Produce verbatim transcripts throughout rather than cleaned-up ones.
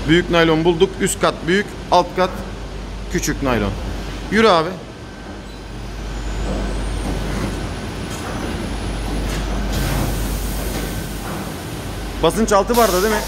Büyük naylon bulduk. Üst kat büyük, alt kat küçük naylon. Yürü abi. Basınç altı barda değil mi?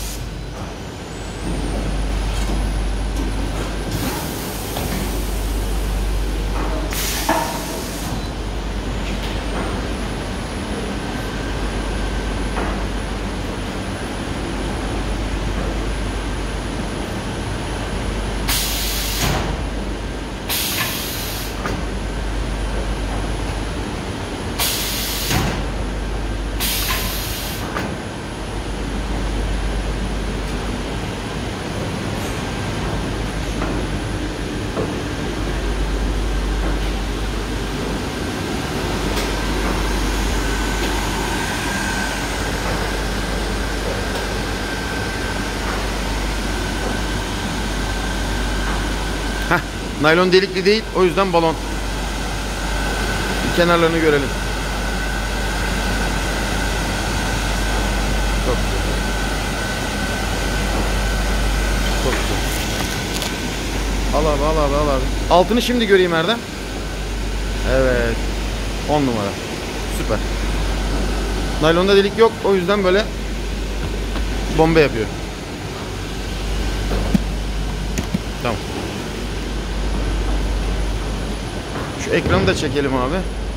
Heh, naylon delikli değil, o yüzden balon. Bir kenarlarını görelim. Çok güzel. Çok güzel. Al abi, al abi, al abi. Altını şimdi göreyim Erdem. Evet. on numara. Süper. Naylonda delik yok, o yüzden böyle bomba yapıyor. Tamam. Şu ekranı da çekelim abi.